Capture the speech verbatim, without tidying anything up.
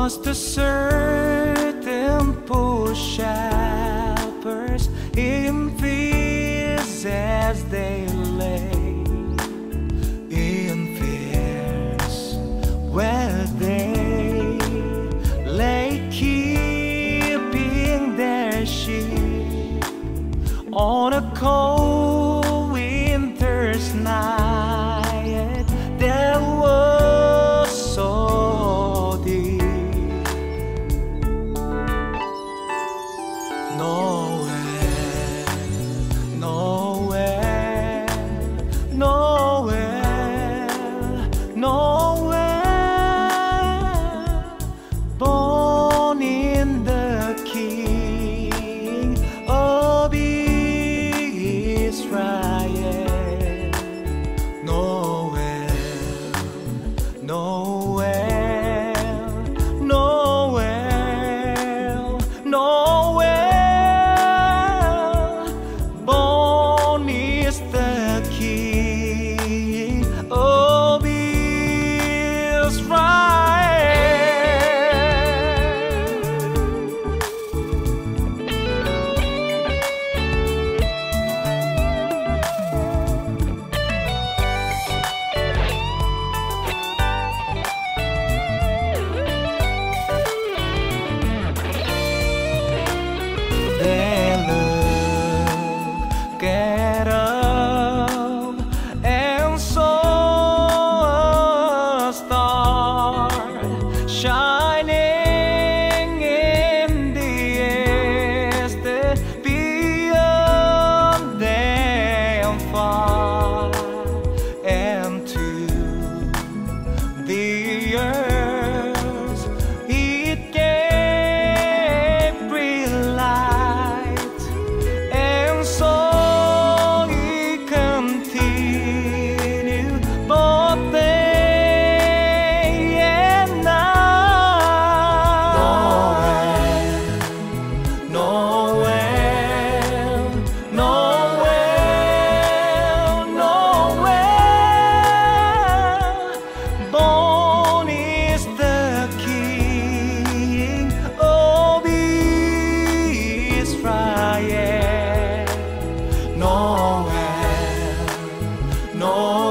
Most a certain poor shepherds in fields as they lay in fields where they lay keeping their sheep on a cold winter's night. There was so deep nowhere, nowhere, nowhere, nowhere, born in the King of Israel. Nowhere, nowhere, nowhere, nowhere, born is the King of Israel. They look at up and saw a star shining in the east, beyond them far, and to the earth it gave great light, and so it continued both day and night. Nowhere, nowhere, nowhere, born is the King of Israel. Nowhere, nowhere.